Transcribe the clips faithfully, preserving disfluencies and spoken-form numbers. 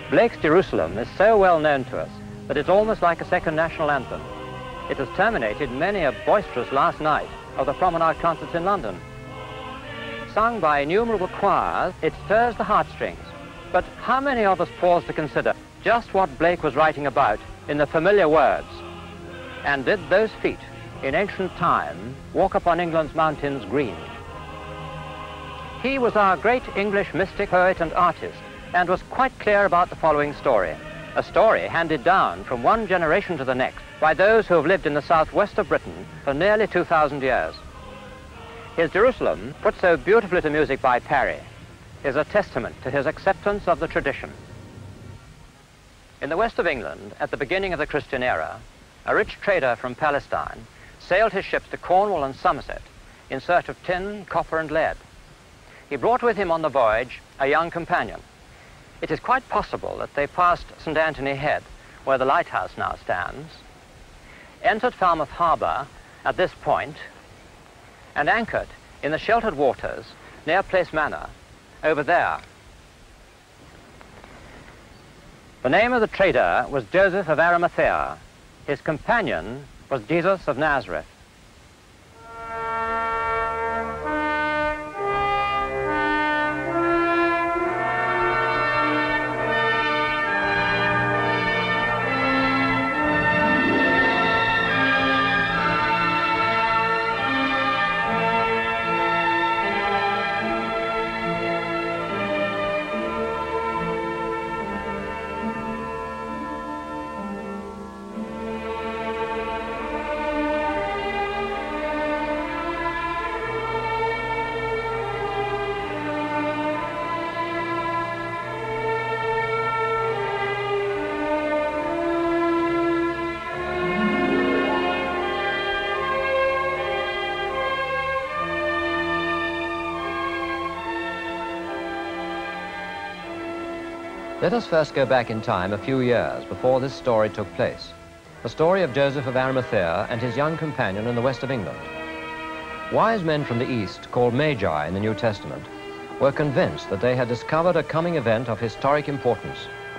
Blake's Jerusalem is so well known to us that it's almost like a second national anthem. It has terminated many a boisterous last night of the promenade concerts in London. Sung by innumerable choirs, it stirs the heartstrings. But how many of us pause to consider just what Blake was writing about in the familiar words? And did those feet, in ancient time, walk upon England's mountains green? He was our great English mystic, poet, and artist, and was quite clear about the following story, a story handed down from one generation to the next by those who have lived in the southwest of Britain for nearly two thousand years. His Jerusalem, put so beautifully to music by Parry, is a testament to his acceptance of the tradition. In the west of England, at the beginning of the Christian era, a rich trader from Palestine sailed his ships to Cornwall and Somerset in search of tin, copper, and lead. He brought with him on the voyage a young companion. It is quite possible that they passed Saint Anthony Head, where the lighthouse now stands, entered Falmouth Harbour at this point, and anchored in the sheltered waters near Place Manor, over there. The name of the trader was Joseph of Arimathea. His companion was Jesus of Nazareth. Let us first go back in time a few years before this story took place. The story of Joseph of Arimathea and his young companion in the west of England. Wise men from the east, called Magi in the New Testament, were convinced that they had discovered a coming event of historic importance.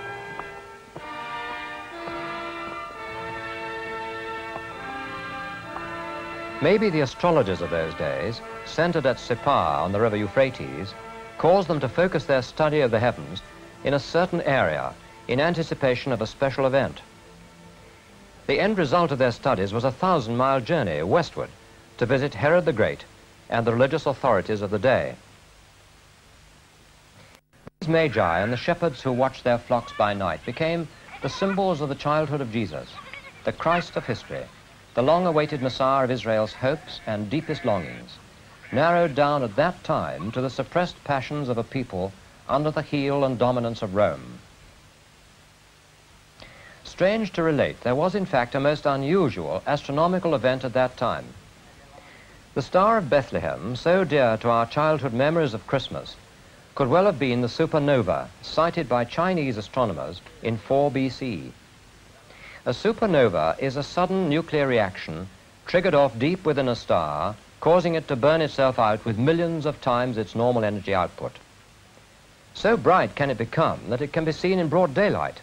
Maybe the astrologers of those days, centered at Sippar on the river Euphrates, caused them to focus their study of the heavens in a certain area in anticipation of a special event. The end result of their studies was a thousand-mile journey westward to visit Herod the Great and the religious authorities of the day. These Magi and the shepherds who watched their flocks by night became the symbols of the childhood of Jesus, the Christ of history, the long-awaited Messiah of Israel's hopes and deepest longings, narrowed down at that time to the suppressed passions of a people under the heel and dominance of Rome. Strange to relate, there was in fact a most unusual astronomical event at that time. The Star of Bethlehem, so dear to our childhood memories of Christmas, could well have been the supernova sighted by Chinese astronomers in four B C. A supernova is a sudden nuclear reaction triggered off deep within a star, causing it to burn itself out with millions of times its normal energy output. So bright can it become that it can be seen in broad daylight.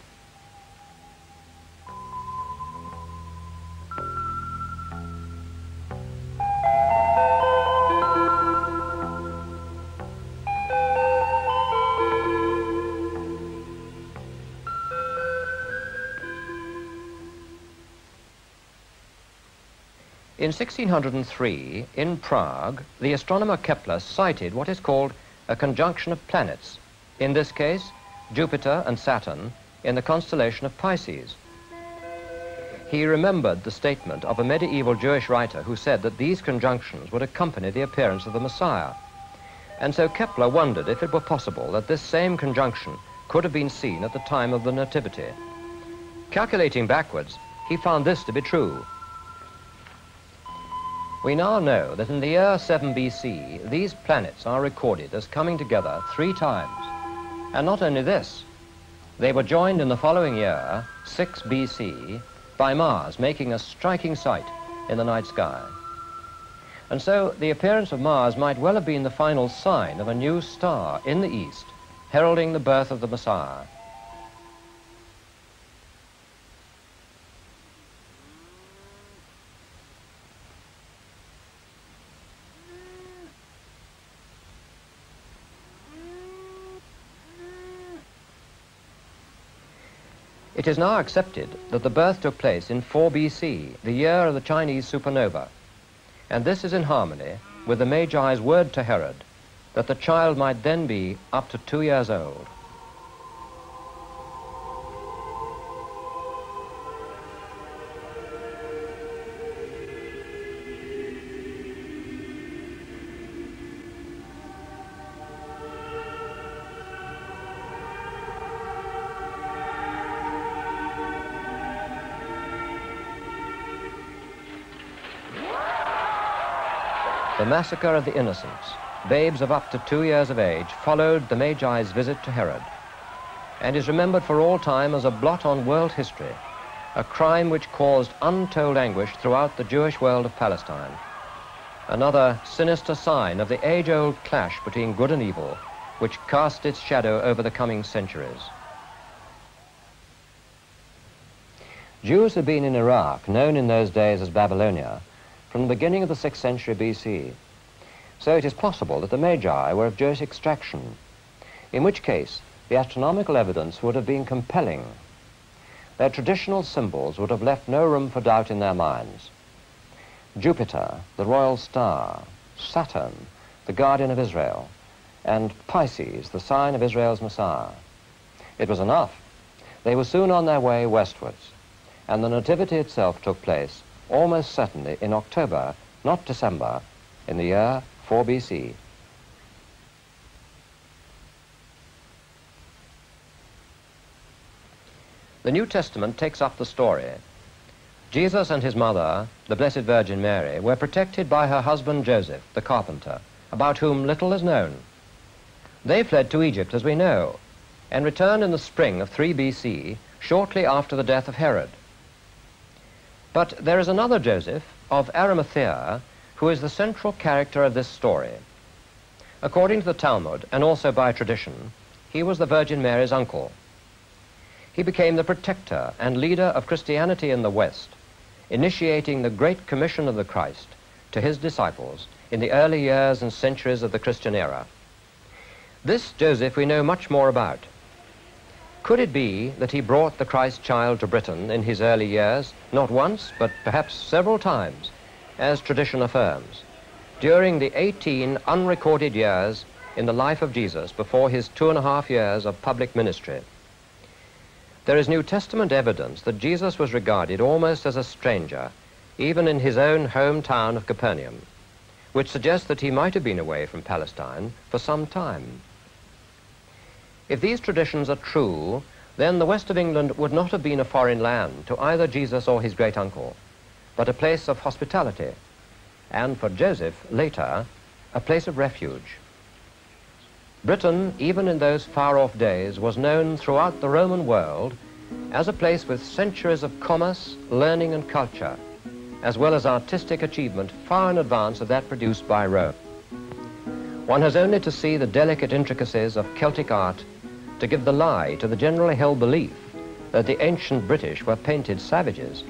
In sixteen hundred three, in Prague, the astronomer Kepler sighted what is called a conjunction of planets, in this case, Jupiter and Saturn, in the constellation of Pisces. He remembered the statement of a medieval Jewish writer who said that these conjunctions would accompany the appearance of the Messiah. And so Kepler wondered if it were possible that this same conjunction could have been seen at the time of the Nativity. Calculating backwards, he found this to be true. We now know that in the year seven B C, these planets are recorded as coming together three times. And not only this, they were joined in the following year, six B C, by Mars, making a striking sight in the night sky. And so the appearance of Mars might well have been the final sign of a new star in the east, heralding the birth of the Messiah. It is now accepted that the birth took place in four B C, the year of the Chinese supernova, and this is in harmony with the Magi's word to Herod that the child might then be up to two years old. The massacre of the innocents, babes of up to two years of age, followed the Magi's visit to Herod, and is remembered for all time as a blot on world history, a crime which caused untold anguish throughout the Jewish world of Palestine. Another sinister sign of the age-old clash between good and evil, which cast its shadow over the coming centuries. Jews had been in Iraq, known in those days as Babylonia, from the beginning of the sixth century B C. So it is possible that the Magi were of Jewish extraction, in which case the astronomical evidence would have been compelling. Their traditional symbols would have left no room for doubt in their minds. Jupiter, the royal star, Saturn, the guardian of Israel, and Pisces, the sign of Israel's Messiah. It was enough. They were soon on their way westwards, and the Nativity itself took place almost certainly in October, not December, in the year four B C. The New Testament takes up the story. Jesus and his mother, the Blessed Virgin Mary, were protected by her husband Joseph, the carpenter, about whom little is known. They fled to Egypt, as we know, and returned in the spring of three B C, shortly after the death of Herod. But there is another Joseph of Arimathea who is the central character of this story. According to the Talmud, and also by tradition, he was the Virgin Mary's uncle. He became the protector and leader of Christianity in the West, initiating the Great Commission of the Christ to his disciples in the early years and centuries of the Christian era. This Joseph we know much more about. Could it be that he brought the Christ child to Britain in his early years, not once, but perhaps several times, as tradition affirms, during the eighteen unrecorded years in the life of Jesus before his two and a half years of public ministry? There is New Testament evidence that Jesus was regarded almost as a stranger, even in his own hometown of Capernaum, which suggests that he might have been away from Palestine for some time. If these traditions are true, then the west of England would not have been a foreign land to either Jesus or his great-uncle, but a place of hospitality, and for Joseph, later, a place of refuge. Britain, even in those far-off days, was known throughout the Roman world as a place with centuries of commerce, learning, and culture, as well as artistic achievement far in advance of that produced by Rome. One has only to see the delicate intricacies of Celtic art to give the lie to the generally held belief that the ancient British were painted savages.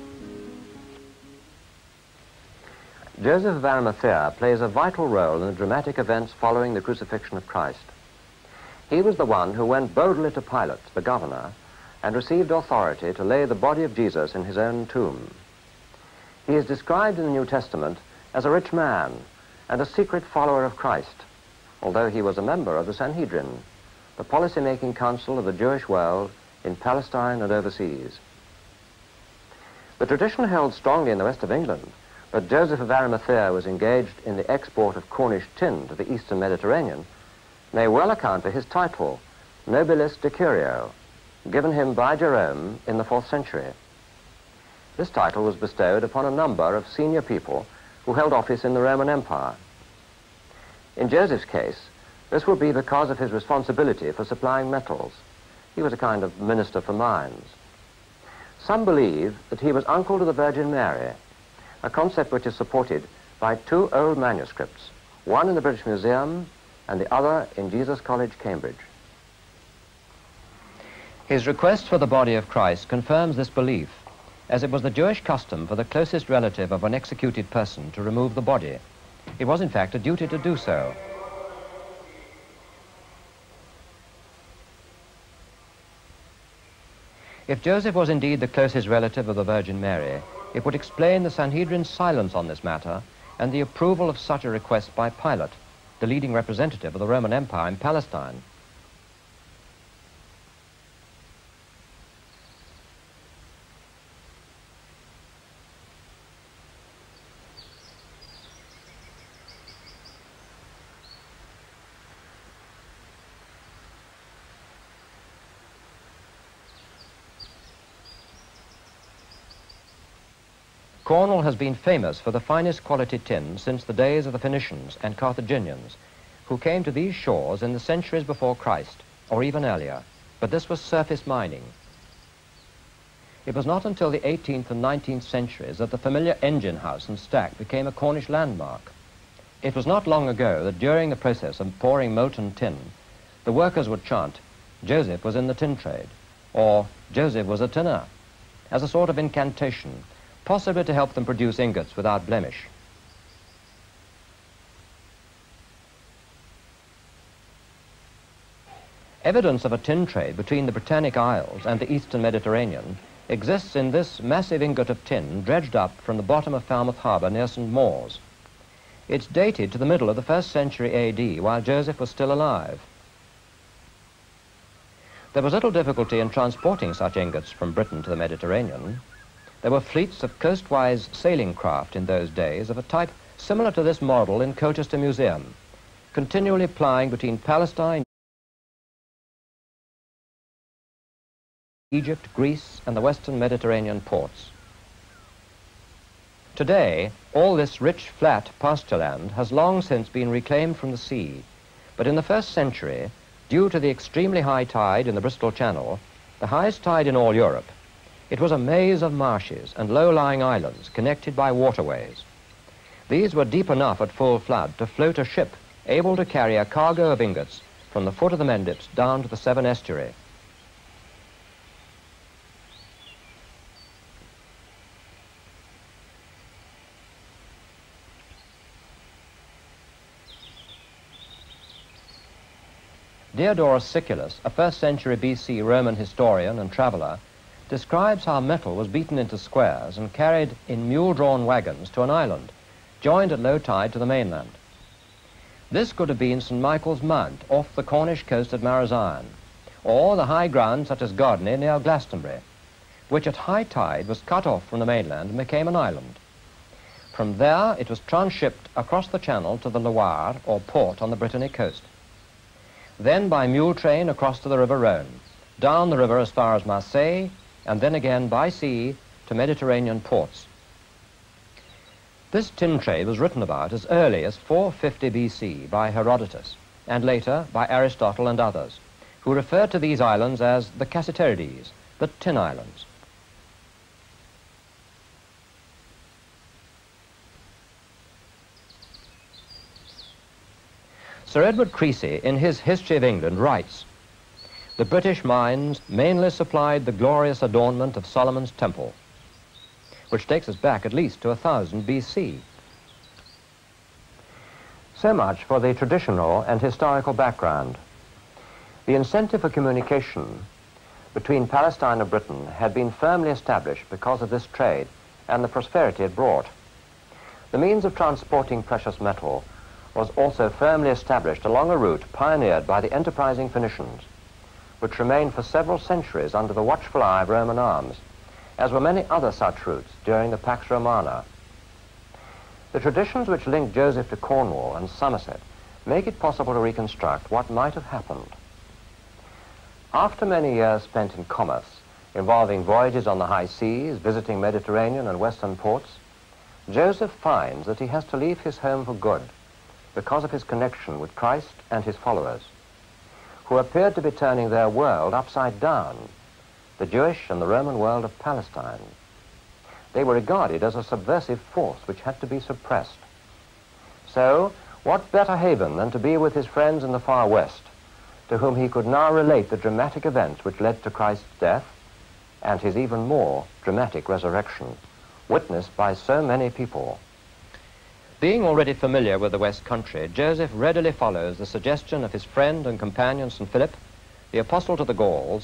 Joseph of Arimathea plays a vital role in the dramatic events following the crucifixion of Christ. He was the one who went boldly to Pilate, the governor, and received authority to lay the body of Jesus in his own tomb. He is described in the New Testament as a rich man and a secret follower of Christ, although he was a member of the Sanhedrin, the policy-making council of the Jewish world in Palestine and overseas. The tradition held strongly in the west of England that Joseph of Arimathea was engaged in the export of Cornish tin to the eastern Mediterranean may well account for his title, Nobilis Decurio, given him by Jerome in the fourth century. This title was bestowed upon a number of senior people who held office in the Roman Empire. In Joseph's case, this would be because of his responsibility for supplying metals. He was a kind of minister for mines. Some believe that he was uncle to the Virgin Mary, a concept which is supported by two old manuscripts, one in the British Museum and the other in Jesus College, Cambridge. His request for the body of Christ confirms this belief, as it was the Jewish custom for the closest relative of an executed person to remove the body. It was, in fact, a duty to do so. If Joseph was indeed the closest relative of the Virgin Mary, it would explain the Sanhedrin's silence on this matter and the approval of such a request by Pilate, the leading representative of the Roman Empire in Palestine. Cornwall has been famous for the finest quality tin since the days of the Phoenicians and Carthaginians, who came to these shores in the centuries before Christ, or even earlier, but this was surface mining. It was not until the eighteenth and nineteenth centuries that the familiar engine house and stack became a Cornish landmark. It was not long ago that during the process of pouring molten tin, the workers would chant, "Joseph was in the tin trade," or "Joseph was a tinner," as a sort of incantation, possibly to help them produce ingots without blemish. Evidence of a tin trade between the Britannic Isles and the eastern Mediterranean exists in this massive ingot of tin dredged up from the bottom of Falmouth Harbour near Saint Mawes. It's dated to the middle of the first century A D, while Joseph was still alive. There was little difficulty in transporting such ingots from Britain to the Mediterranean. There were fleets of coastwise sailing craft in those days of a type similar to this model in Colchester Museum, continually plying between Palestine, Egypt, Greece, and the western Mediterranean ports. Today, all this rich, flat pasture land has long since been reclaimed from the sea, but in the first century, due to the extremely high tide in the Bristol Channel, the highest tide in all Europe, it was a maze of marshes and low-lying islands connected by waterways. These were deep enough at full flood to float a ship able to carry a cargo of ingots from the foot of the Mendips down to the Severn estuary. Diodorus Siculus, a first century B C Roman historian and traveller, describes how metal was beaten into squares and carried in mule-drawn wagons to an island, joined at low tide to the mainland. This could have been Saint Michael's Mount off the Cornish coast at Marazion, or the high ground such as Godney near Glastonbury, which at high tide was cut off from the mainland and became an island. From there it was transshipped across the channel to the Loire, or port on the Brittany coast. Then by mule train across to the River Rhone, down the river as far as Marseille, and then again by sea to Mediterranean ports. This tin trade was written about as early as four fifty B C by Herodotus, and later by Aristotle and others, who referred to these islands as the Cassiterides, the Tin Islands. Sir Edward Creasy, in his History of England, writes, "The British mines mainly supplied the glorious adornment of Solomon's Temple," which takes us back at least to one thousand B C. So much for the traditional and historical background. The incentive for communication between Palestine and Britain had been firmly established because of this trade and the prosperity it brought. The means of transporting precious metal was also firmly established along a route pioneered by the enterprising Phoenicians, which remained for several centuries under the watchful eye of Roman arms, as were many other such routes during the Pax Romana. The traditions which link Joseph to Cornwall and Somerset make it possible to reconstruct what might have happened. After many years spent in commerce, involving voyages on the high seas, visiting Mediterranean and western ports, Joseph finds that he has to leave his home for good because of his connection with Christ and his followers, who appeared to be turning their world upside down, the Jewish and the Roman world of Palestine. They were regarded as a subversive force which had to be suppressed. So, what better haven than to be with his friends in the far west, to whom he could now relate the dramatic events which led to Christ's death and his even more dramatic resurrection, witnessed by so many people. Being already familiar with the West Country, Joseph readily follows the suggestion of his friend and companion Saint Philip, the apostle to the Gauls,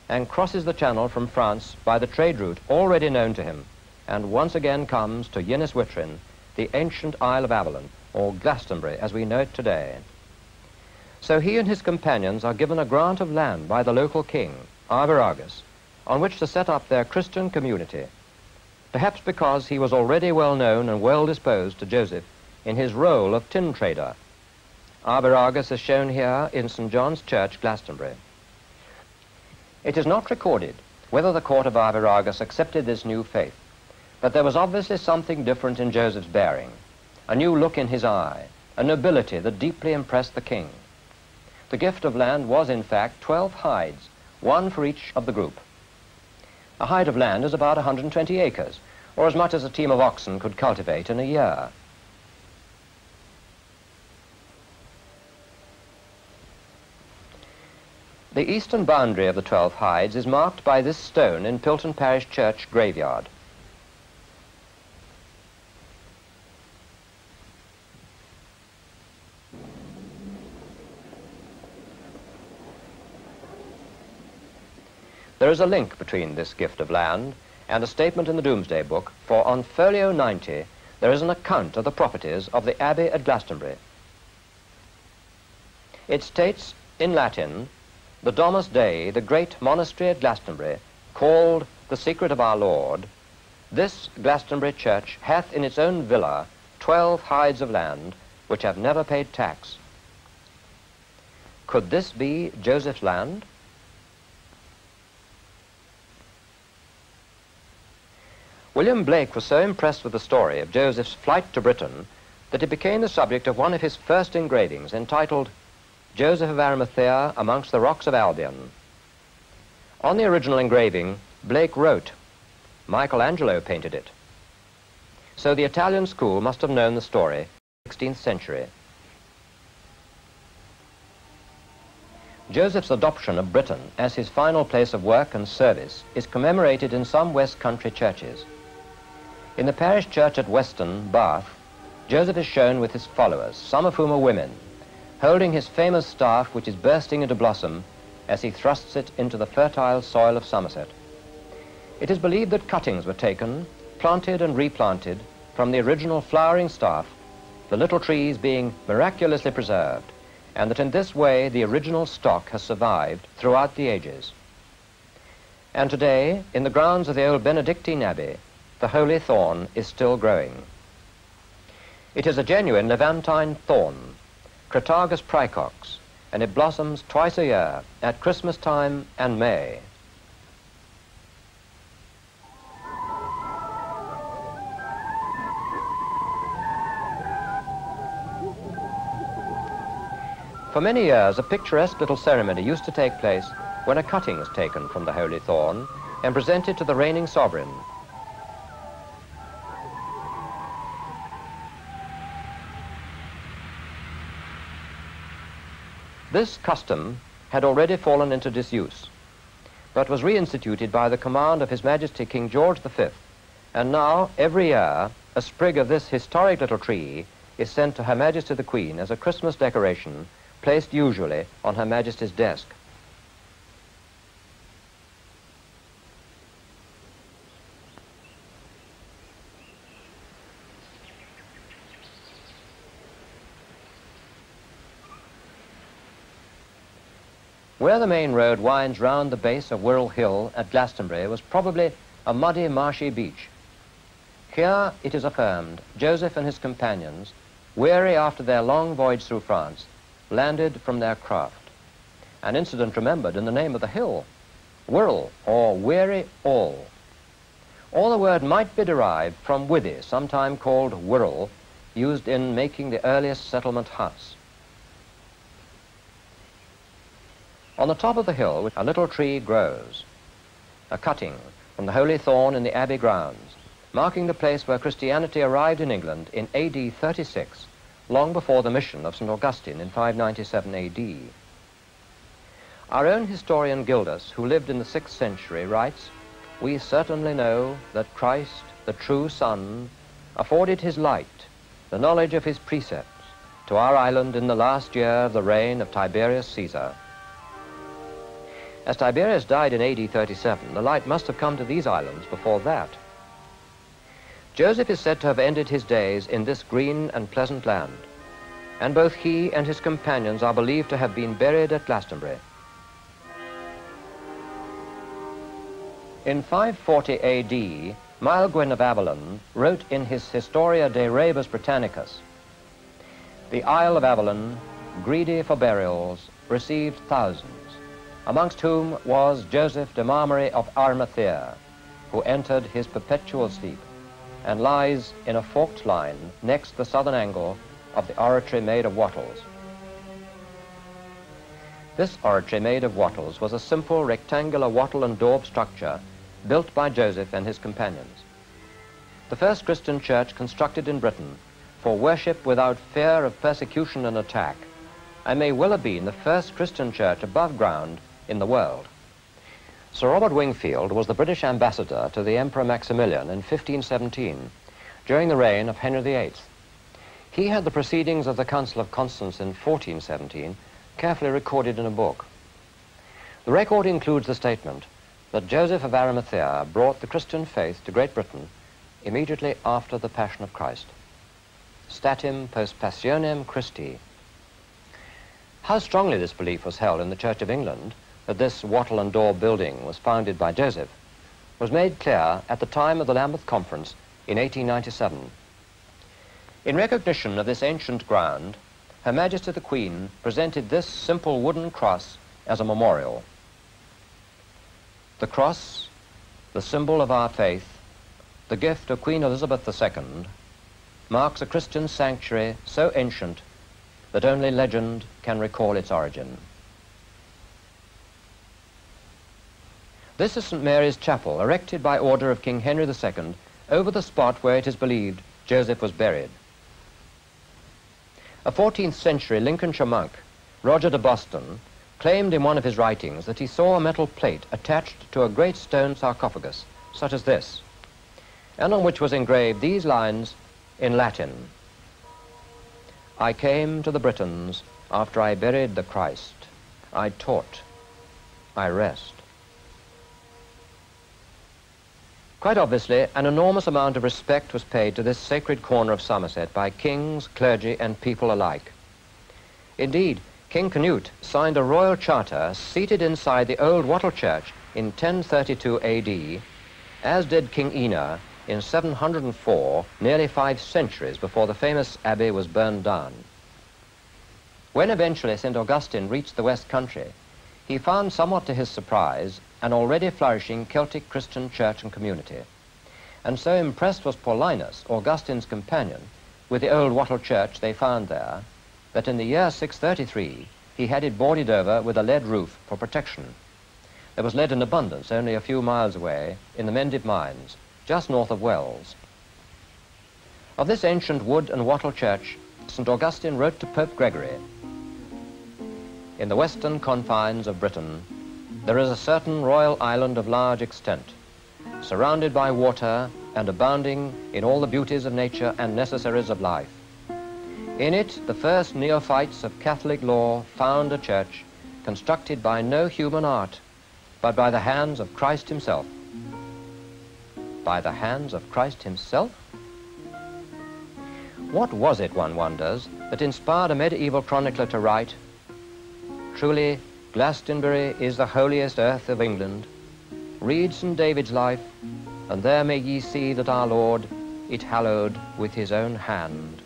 and crosses the Channel from France by the trade route already known to him, and once again comes to Ynys Wytrin, the ancient Isle of Avalon, or Glastonbury as we know it today. So he and his companions are given a grant of land by the local king, Arviragus, on which to set up their Christian community, perhaps because he was already well known and well disposed to Joseph in his role of tin trader. Arviragus is shown here in Saint John's Church, Glastonbury. It is not recorded whether the court of Arviragus accepted this new faith, but there was obviously something different in Joseph's bearing, a new look in his eye, a nobility that deeply impressed the king. The gift of land was, in fact, twelve hides, one for each of the group. A hide of land is about one hundred twenty acres, or as much as a team of oxen could cultivate in a year. The eastern boundary of the twelve hides is marked by this stone in Pilton Parish Church graveyard. There is a link between this gift of land and a statement in the Domesday Book, for on folio ninety there is an account of the properties of the Abbey at Glastonbury. It states in Latin, "The Domus Dei, the great monastery at Glastonbury, called the Secret of our Lord, this Glastonbury church hath in its own villa twelve hides of land, which have never paid tax." Could this be Joseph's land? William Blake was so impressed with the story of Joseph's flight to Britain that it became the subject of one of his first engravings entitled Joseph of Arimathea Amongst the Rocks of Albion. On the original engraving, Blake wrote, Michelangelo painted it. So the Italian school must have known the story in the sixteenth century. Joseph's adoption of Britain as his final place of work and service is commemorated in some West Country churches. In the parish church at Weston, Bath, Joseph is shown with his followers, some of whom are women, holding his famous staff which is bursting into blossom as he thrusts it into the fertile soil of Somerset. It is believed that cuttings were taken, planted and replanted from the original flowering staff, the little trees being miraculously preserved, and that in this way the original stock has survived throughout the ages. And today, in the grounds of the old Benedictine Abbey, the holy thorn is still growing. It is a genuine Levantine thorn, Crataegus praecox, and it blossoms twice a year, at Christmas time and May. For many years, a picturesque little ceremony used to take place when a cutting is taken from the holy thorn and presented to the reigning sovereign. This custom had already fallen into disuse, but was reinstituted by the command of His Majesty King George the Fifth, and now, every year, a sprig of this historic little tree is sent to Her Majesty the Queen as a Christmas decoration, placed usually on Her Majesty's desk. Where the main road winds round the base of Wirral Hill at Glastonbury was probably a muddy, marshy beach. Here, it is affirmed, Joseph and his companions, weary after their long voyage through France, landed from their craft. An incident remembered in the name of the hill, Wirral, or Weary All. Or the word might be derived from withy, sometime called Wirral, used in making the earliest settlement huts. On the top of the hill, a little tree grows, a cutting from the holy thorn in the abbey grounds, marking the place where Christianity arrived in England in A D thirty-six, long before the mission of Saint Augustine in five ninety-seven A D. Our own historian Gildas, who lived in the sixth century, writes, "We certainly know that Christ, the true Son, afforded his light, the knowledge of his precepts, to our island in the last year of the reign of Tiberius Caesar." As Tiberius died in A D thirty-seven, the light must have come to these islands before that. Joseph is said to have ended his days in this green and pleasant land, and both he and his companions are believed to have been buried at Glastonbury. In five forty A D, Maelgwyn of Avalon wrote in his Historia de Rebus Britannicus, "The Isle of Avalon, greedy for burials, received thousands, amongst whom was Joseph de Marmary of Arimathea, who entered his perpetual sleep, and lies in a forked line next the southern angle of the oratory made of wattles." This oratory made of wattles was a simple rectangular wattle and daub structure built by Joseph and his companions. The first Christian church constructed in Britain for worship without fear of persecution and attack, and may well have been the first Christian church above ground in the world. Sir Robert Wingfield was the British ambassador to the Emperor Maximilian in fifteen seventeen, during the reign of Henry the eighth. He had the proceedings of the Council of Constance in fourteen seventeen carefully recorded in a book. The record includes the statement that Joseph of Arimathea brought the Christian faith to Great Britain immediately after the Passion of Christ. Statim post passionem Christi. How strongly this belief was held in the Church of England, that this wattle and daub building was founded by Joseph, was made clear at the time of the Lambeth Conference in eighteen ninety-seven. In recognition of this ancient ground, Her Majesty the Queen presented this simple wooden cross as a memorial. The cross, the symbol of our faith, the gift of Queen Elizabeth the Second, marks a Christian sanctuary so ancient that only legend can recall its origin. This is Saint Mary's Chapel, erected by order of King Henry the Second over the spot where it is believed Joseph was buried. A fourteenth century Lincolnshire monk, Roger de Boston, claimed in one of his writings that he saw a metal plate attached to a great stone sarcophagus, such as this, and on which was engraved these lines in Latin: "I came to the Britons after I buried the Christ. I taught, I rest." Quite obviously, an enormous amount of respect was paid to this sacred corner of Somerset by kings, clergy, and people alike. Indeed, King Canute signed a royal charter seated inside the old Wattle Church in ten thirty-two A D, as did King Ina in seven hundred four, nearly five centuries before the famous abbey was burned down. When eventually Saint Augustine reached the West Country, he found, somewhat to his surprise, an already flourishing Celtic Christian church and community. And so impressed was Paulinus, Augustine's companion, with the old Wattle Church they found there, that in the year six thirty-three he had it boarded over with a lead roof for protection. There was lead in abundance only a few miles away in the Mendip Mines, just north of Wells. Of this ancient wood and wattle church, Saint Augustine wrote to Pope Gregory, "In the western confines of Britain, there is a certain royal island of large extent, surrounded by water and abounding in all the beauties of nature and necessaries of life. In it, the first neophytes of Catholic law found a church constructed by no human art, but by the hands of Christ himself." By the hands of Christ himself? What was it, one wonders, that inspired a medieval chronicler to write, "Truly, Glastonbury is the holiest earth of England. Read Saint David's life, and there may ye see that our Lord it hallowed with his own hand."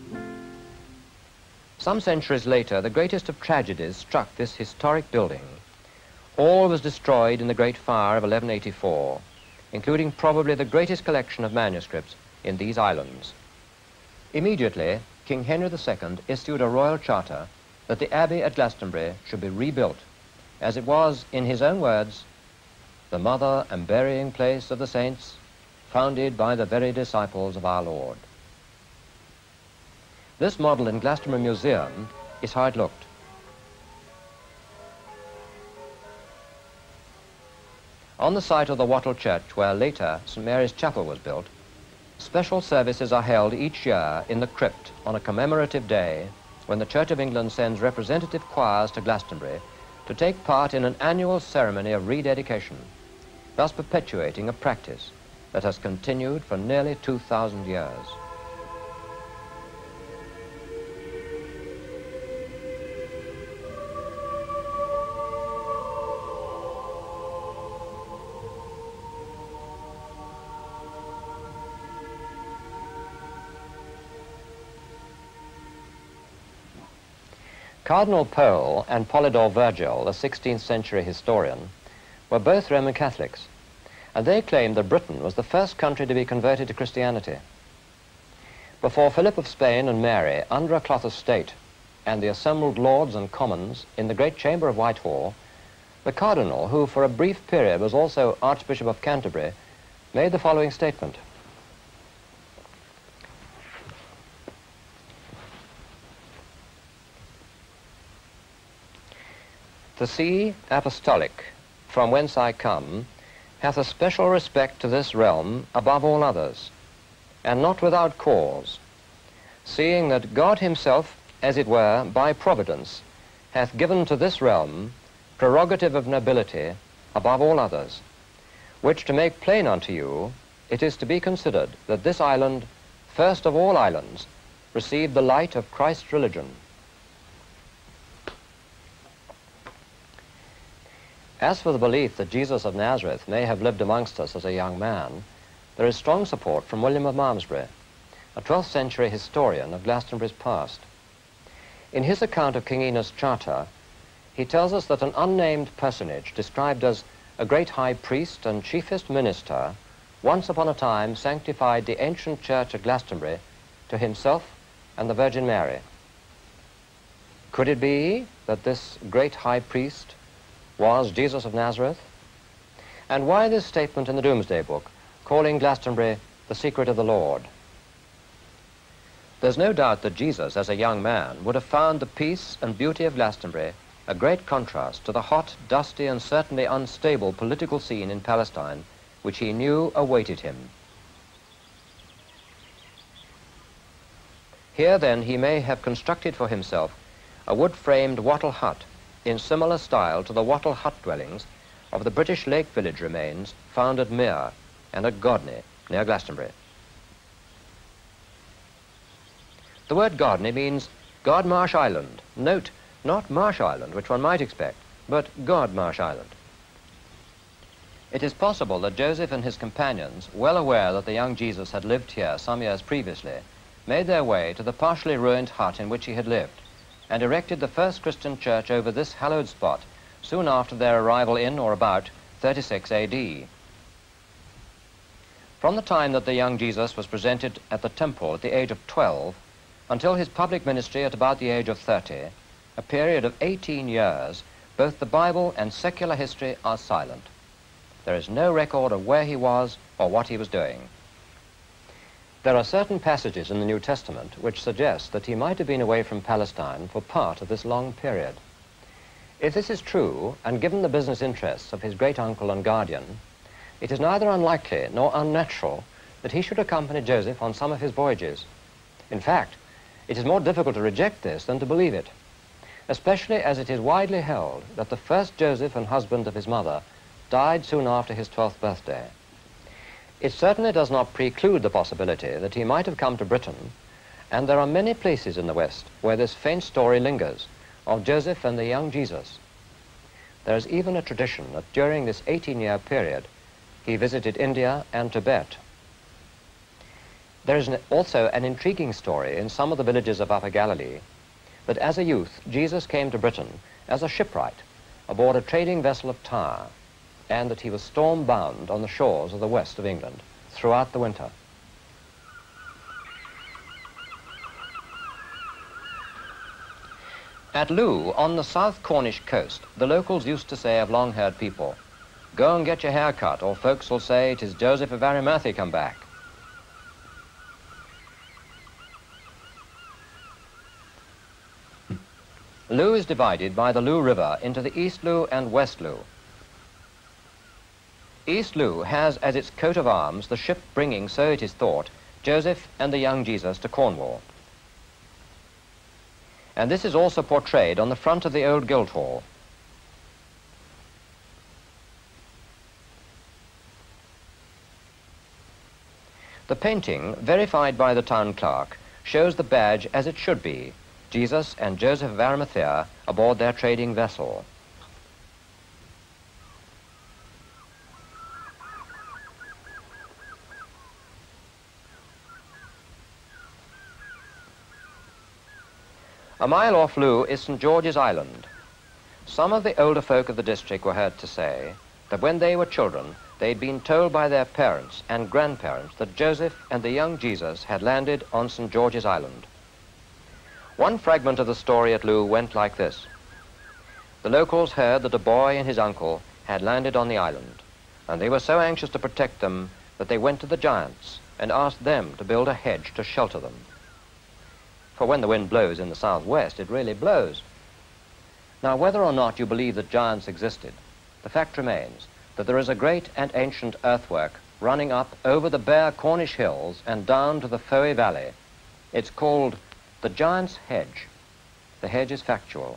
Some centuries later, the greatest of tragedies struck this historic building. All was destroyed in the Great Fire of eleven eighty-four, including probably the greatest collection of manuscripts in these islands. Immediately, King Henry the Second issued a royal charter that the abbey at Glastonbury should be rebuilt, as it was, in his own words, "the mother and burying place of the saints, founded by the very disciples of our Lord." This model in Glastonbury Museum is how it looked. On the site of the Wattle Church, where later Saint Mary's Chapel was built, special services are held each year in the crypt on a commemorative day when the Church of England sends representative choirs to Glastonbury to take part in an annual ceremony of rededication, thus perpetuating a practice that has continued for nearly two thousand years. Cardinal Pole and Polydore Vergil, a sixteenth century historian, were both Roman Catholics, and they claimed that Britain was the first country to be converted to Christianity. Before Philip of Spain and Mary, under a cloth of state, and the assembled lords and commons in the great chamber of Whitehall, the cardinal, who for a brief period was also Archbishop of Canterbury, made the following statement. The See Apostolic, from whence I come, hath a special respect to this realm above all others, and not without cause, seeing that God himself, as it were, by providence, hath given to this realm prerogative of nobility above all others, which to make plain unto you, it is to be considered that this island, first of all islands, received the light of Christ's religion. As for the belief that Jesus of Nazareth may have lived amongst us as a young man, there is strong support from William of Malmesbury, a twelfth century historian of Glastonbury's past. In his account of King Ena's charter, he tells us that an unnamed personage described as a great high priest and chiefest minister once upon a time sanctified the ancient church at Glastonbury to himself and the Virgin Mary. Could it be that this great high priest was Jesus of Nazareth? And why this statement in the Domesday Book, calling Glastonbury the secret of the Lord? There's no doubt that Jesus, as a young man, would have found the peace and beauty of Glastonbury a great contrast to the hot, dusty, and certainly unstable political scene in Palestine, which he knew awaited him. Here, then, he may have constructed for himself a wood-framed wattle hut in similar style to the wattle hut dwellings of the British Lake Village remains found at Mere and at Godney, near Glastonbury. The word Godney means Godmarsh Island. Note, not Marsh Island, which one might expect, but Godmarsh Island. It is possible that Joseph and his companions, well aware that the young Jesus had lived here some years previously, made their way to the partially ruined hut in which he had lived, and erected the first Christian church over this hallowed spot soon after their arrival in or about thirty-six A D. From the time that the young Jesus was presented at the temple at the age of twelve until his public ministry at about the age of thirty, a period of eighteen years, both the Bible and secular history are silent. There is no record of where he was or what he was doing. There are certain passages in the New Testament which suggest that he might have been away from Palestine for part of this long period. If this is true, and given the business interests of his great-uncle and guardian, it is neither unlikely nor unnatural that he should accompany Joseph on some of his voyages. In fact, it is more difficult to reject this than to believe it, especially as it is widely held that the first Joseph and husband of his mother died soon after his twelfth birthday. It certainly does not preclude the possibility that he might have come to Britain, and there are many places in the West where this faint story lingers of Joseph and the young Jesus. There is even a tradition that during this eighteen-year period he visited India and Tibet. There is an, also an intriguing story in some of the villages of Upper Galilee that as a youth Jesus came to Britain as a shipwright aboard a trading vessel of Tyre, and that he was storm-bound on the shores of the west of England throughout the winter. At Looe, on the south Cornish coast, the locals used to say of long-haired people, "Go and get your hair cut, or folks will say it is Joseph of Arimathea come back." Looe is divided by the Looe River into the East Looe and West Looe. East Looe has as its coat of arms the ship bringing, so it is thought, Joseph and the young Jesus to Cornwall. And this is also portrayed on the front of the old Guildhall. The painting, verified by the town clerk, shows the badge as it should be, Jesus and Joseph of Arimathea aboard their trading vessel. A mile off Looe is Saint George's Island. Some of the older folk of the district were heard to say that when they were children, they'd been told by their parents and grandparents that Joseph and the young Jesus had landed on Saint George's Island. One fragment of the story at Looe went like this. The locals heard that a boy and his uncle had landed on the island, and they were so anxious to protect them that they went to the giants and asked them to build a hedge to shelter them. For when the wind blows in the southwest, it really blows. Now, whether or not you believe that giants existed, the fact remains that there is a great and ancient earthwork running up over the bare Cornish hills and down to the Fowey Valley. It's called the Giant's Hedge. The hedge is factual.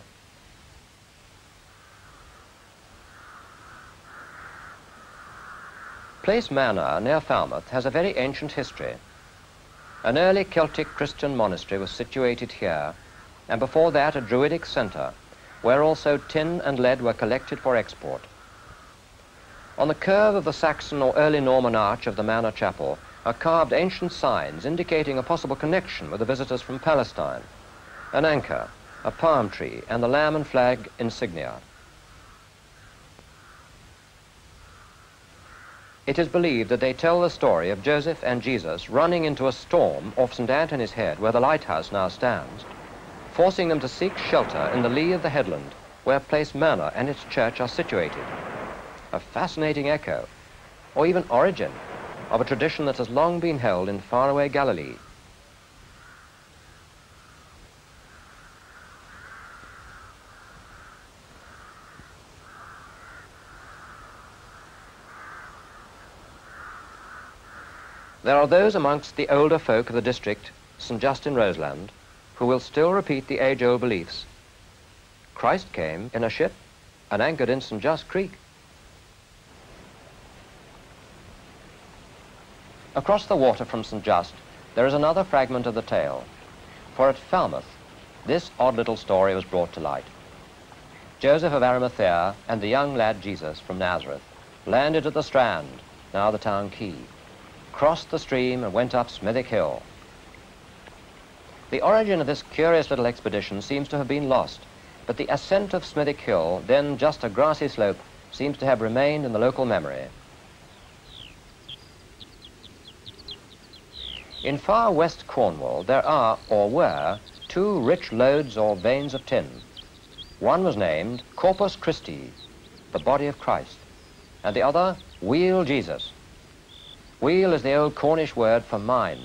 Place Manor, near Falmouth, has a very ancient history. An early Celtic Christian monastery was situated here, and before that a Druidic centre, where also tin and lead were collected for export. On the curve of the Saxon or early Norman arch of the manor chapel are carved ancient signs indicating a possible connection with the visitors from Palestine, an anchor, a palm tree, and the lamb and flag insignia. It is believed that they tell the story of Joseph and Jesus running into a storm off Saint Anthony's Head, where the lighthouse now stands, forcing them to seek shelter in the lee of the headland where Place Manor and its church are situated. A fascinating echo, or even origin, of a tradition that has long been held in faraway Galilee. There are those amongst the older folk of the district, Saint Just in Roseland, who will still repeat the age-old beliefs. Christ came in a ship and anchored in Saint Just Creek. Across the water from Saint Just, there is another fragment of the tale, for at Falmouth, this odd little story was brought to light. Joseph of Arimathea and the young lad Jesus from Nazareth landed at the Strand, now the town quay, crossed the stream and went up Smithick Hill. The origin of this curious little expedition seems to have been lost, but the ascent of Smithick Hill, then just a grassy slope, seems to have remained in the local memory. In far west Cornwall, there are, or were, two rich lodes or veins of tin. One was named Corpus Christi, the body of Christ, and the other, Wheel Jesus. Wheel is the old Cornish word for mine.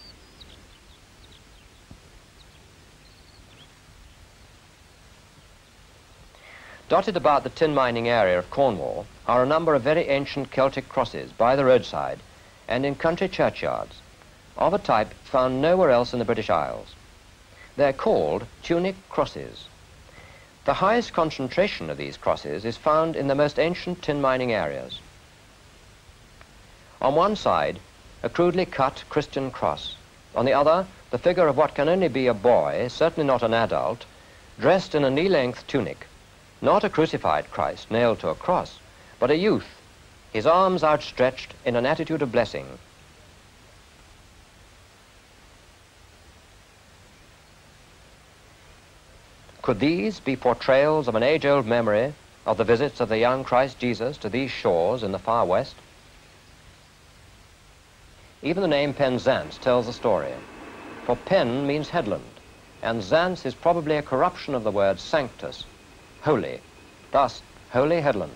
Dotted about the tin mining area of Cornwall are a number of very ancient Celtic crosses by the roadside and in country churchyards, of a type found nowhere else in the British Isles. They're called tunic crosses. The highest concentration of these crosses is found in the most ancient tin mining areas. On one side, a crudely cut Christian cross. On the other, the figure of what can only be a boy, certainly not an adult, dressed in a knee-length tunic. Not a crucified Christ nailed to a cross, but a youth, his arms outstretched in an attitude of blessing. Could these be portrayals of an age-old memory of the visits of the young Christ Jesus to these shores in the far west? Even the name Penzance tells the story, for Pen means headland, and Zance is probably a corruption of the word sanctus, holy, thus holy headland.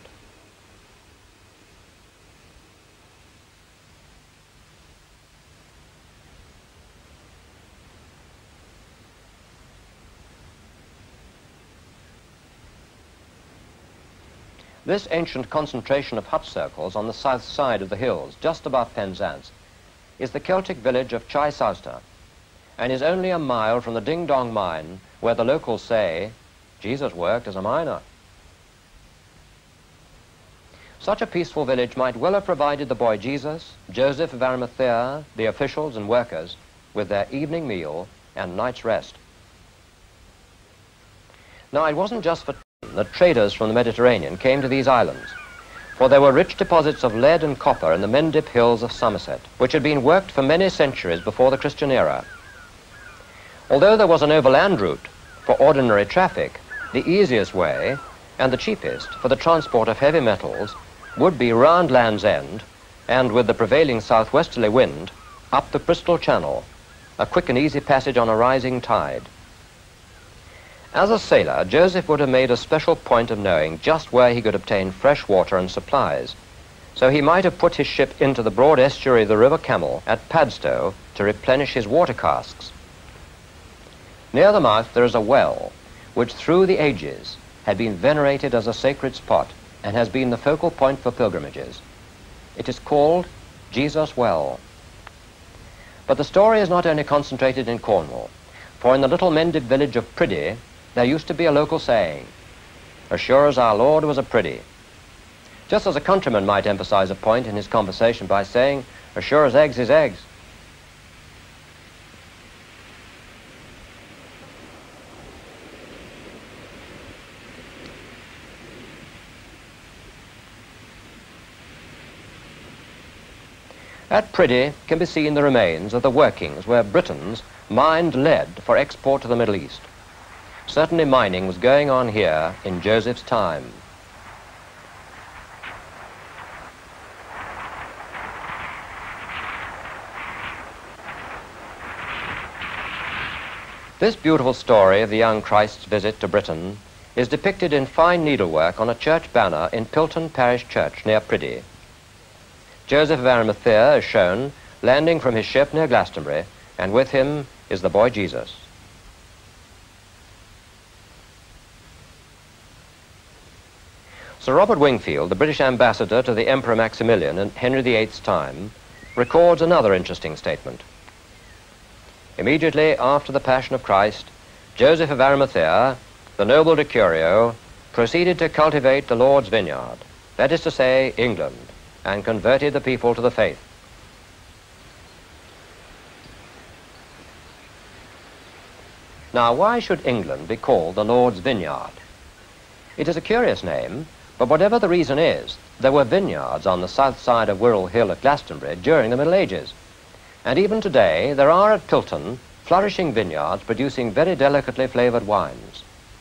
This ancient concentration of hut circles on the south side of the hills, just above Penzance, is the Celtic village of Chai Sauster, and is only a mile from the Ding Dong mine, where the locals say Jesus worked as a miner. Such a peaceful village might well have provided the boy Jesus, Joseph of Arimathea, the officials and workers, with their evening meal and night's rest. Now, it wasn't just for that traders from the Mediterranean came to these islands, for there were rich deposits of lead and copper in the Mendip Hills of Somerset, which had been worked for many centuries before the Christian era. Although there was an overland route for ordinary traffic, the easiest way and the cheapest for the transport of heavy metals would be round Land's End and, with the prevailing southwesterly wind, up the Bristol Channel, a quick and easy passage on a rising tide. As a sailor, Joseph would have made a special point of knowing just where he could obtain fresh water and supplies, so he might have put his ship into the broad estuary of the River Camel at Padstow to replenish his water casks. Near the mouth there is a well, which through the ages had been venerated as a sacred spot and has been the focal point for pilgrimages. It is called Jesus Well. But the story is not only concentrated in Cornwall, for in the little Mendip village of Priddy, there used to be a local saying, "As sure as our Lord was a Priddy." Just as a countryman might emphasize a point in his conversation by saying, "As sure as eggs is eggs." At Priddy can be seen the remains of the workings where Britons mined lead for export to the Middle East. Certainly mining was going on here in Joseph's time. This beautiful story of the young Christ's visit to Britain is depicted in fine needlework on a church banner in Pilton Parish Church near Priddy. Joseph of Arimathea is shown landing from his ship near Glastonbury, and with him is the boy Jesus. Sir Robert Wingfield, the British ambassador to the Emperor Maximilian in Henry the Eighth's time, records another interesting statement. Immediately after the Passion of Christ, Joseph of Arimathea, the noble Decurio, proceeded to cultivate the Lord's vineyard, that is to say, England, and converted the people to the faith. Now, why should England be called the Lord's vineyard? It is a curious name, but whatever the reason is, there were vineyards on the south side of Wirral Hill at Glastonbury during the Middle Ages. And even today, there are at Pilton flourishing vineyards producing very delicately flavored wines.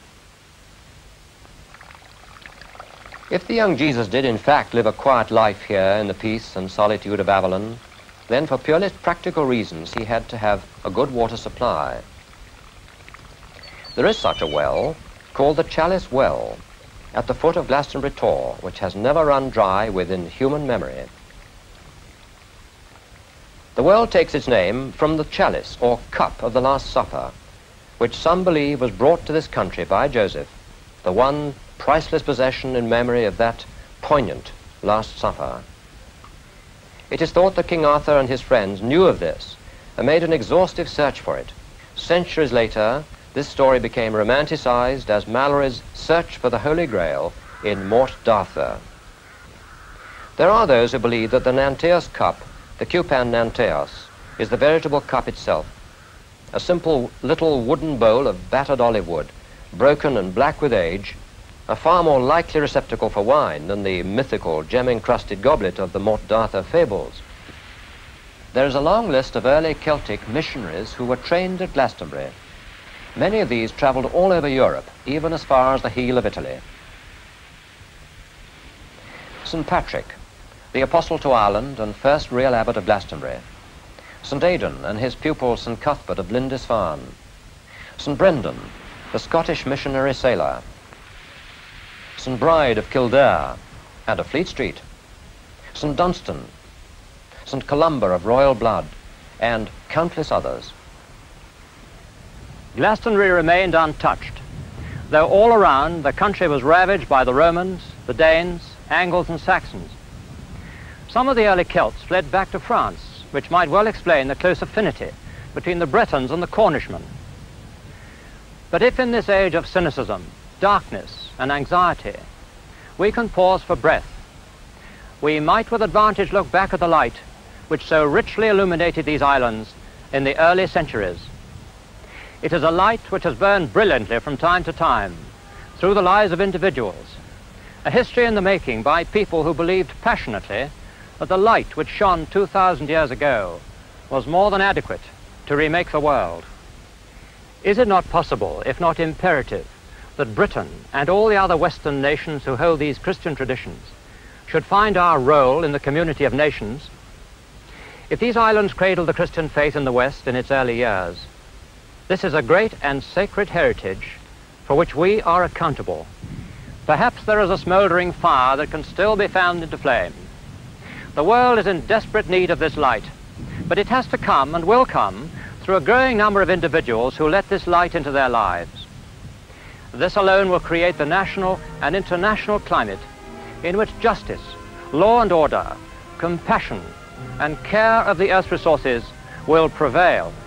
If the young Jesus did in fact live a quiet life here in the peace and solitude of Avalon, then for purely practical reasons he had to have a good water supply. There is such a well, called the Chalice Well, at the foot of Glastonbury Tor, which has never run dry within human memory. The well takes its name from the chalice, or cup, of the Last Supper, which some believe was brought to this country by Joseph, the one priceless possession in memory of that poignant Last Supper. It is thought that King Arthur and his friends knew of this and made an exhaustive search for it. Centuries later, this story became romanticized as Malory's Search for the Holy Grail in Mort d'Arthur. There are those who believe that the Nanteos cup, the Cupan Nanteos, is the veritable cup itself, a simple little wooden bowl of battered olive wood, broken and black with age, a far more likely receptacle for wine than the mythical gem-encrusted goblet of the Mort d'Arthur fables. There is a long list of early Celtic missionaries who were trained at Glastonbury. Many of these traveled all over Europe, even as far as the heel of Italy. Saint Patrick, the apostle to Ireland and first real abbot of Glastonbury. Saint Aidan and his pupil Saint Cuthbert of Lindisfarne. Saint Brendan, the Scottish missionary sailor. Saint Bride of Kildare and of Fleet Street. Saint Dunstan, Saint Columba of royal blood, and countless others. Glastonbury remained untouched, though all around the country was ravaged by the Romans, the Danes, Angles and Saxons. Some of the early Celts fled back to France, which might well explain the close affinity between the Bretons and the Cornishmen. But if in this age of cynicism, darkness and anxiety, we can pause for breath, we might with advantage look back at the light which so richly illuminated these islands in the early centuries. It is a light which has burned brilliantly from time to time through the lives of individuals, a history in the making by people who believed passionately that the light which shone two thousand years ago was more than adequate to remake the world. Is it not possible, if not imperative, that Britain and all the other Western nations who hold these Christian traditions should find our role in the community of nations? If these islands cradled the Christian faith in the West in its early years, this is a great and sacred heritage for which we are accountable. Perhaps there is a smouldering fire that can still be fanned into flame. The world is in desperate need of this light, but it has to come and will come through a growing number of individuals who let this light into their lives. This alone will create the national and international climate in which justice, law and order, compassion, and care of the earth's resources will prevail.